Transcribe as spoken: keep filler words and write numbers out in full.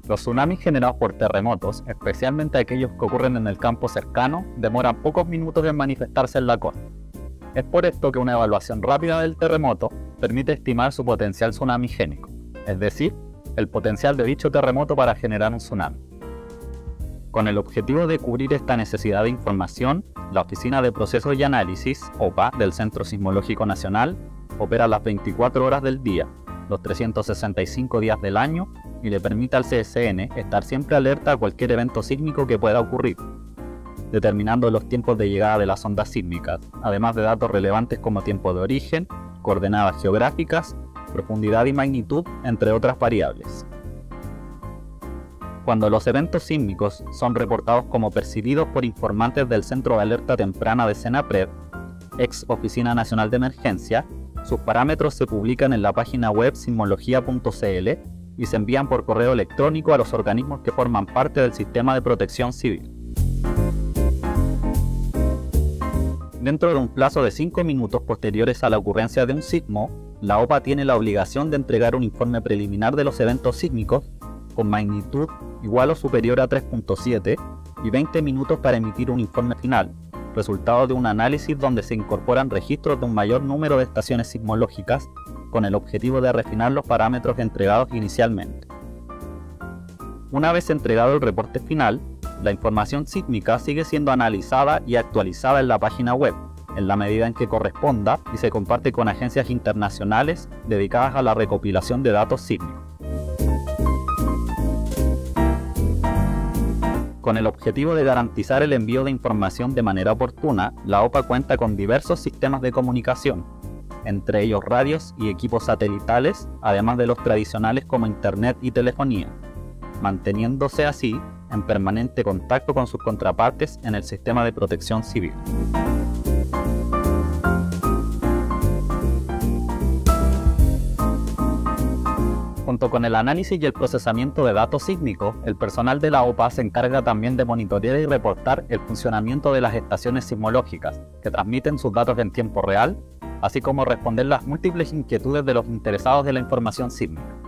Los tsunamis generados por terremotos, especialmente aquellos que ocurren en el campo cercano, demoran pocos minutos en manifestarse en la costa. Es por esto que una evaluación rápida del terremoto permite estimar su potencial tsunamigénico, es decir, el potencial de dicho terremoto para generar un tsunami. Con el objetivo de cubrir esta necesidad de información, la Oficina de Procesos y Análisis, O P A, del Centro Sismológico Nacional, opera las veinticuatro horas del día, los trescientos sesenta y cinco días del año, y le permite al C S N estar siempre alerta a cualquier evento sísmico que pueda ocurrir, determinando los tiempos de llegada de las ondas sísmicas, además de datos relevantes como tiempo de origen, coordenadas geográficas, profundidad y magnitud, entre otras variables. Cuando los eventos sísmicos son reportados como percibidos por informantes del Centro de Alerta Temprana de CENAPRED, ex Oficina Nacional de Emergencia, sus parámetros se publican en la página web sismología punto c l y se envían por correo electrónico a los organismos que forman parte del sistema de protección civil. Dentro de un plazo de cinco minutos posteriores a la ocurrencia de un sismo, la O P A tiene la obligación de entregar un informe preliminar de los eventos sísmicos con magnitud igual o superior a tres punto siete y veinte minutos para emitir un informe final, resultado de un análisis donde se incorporan registros de un mayor número de estaciones sismológicas con el objetivo de refinar los parámetros entregados inicialmente. Una vez entregado el reporte final, la información sísmica sigue siendo analizada y actualizada en la página web, en la medida en que corresponda, y se comparte con agencias internacionales dedicadas a la recopilación de datos sísmicos. Con el objetivo de garantizar el envío de información de manera oportuna, la O P A cuenta con diversos sistemas de comunicación, entre ellos radios y equipos satelitales, además de los tradicionales como Internet y telefonía, manteniéndose así en permanente contacto con sus contrapartes en el sistema de protección civil. Junto con el análisis y el procesamiento de datos sísmicos, el personal de la O P A se encarga también de monitorear y reportar el funcionamiento de las estaciones sismológicas, que transmiten sus datos en tiempo real, así como responder las múltiples inquietudes de los interesados de la información sísmica.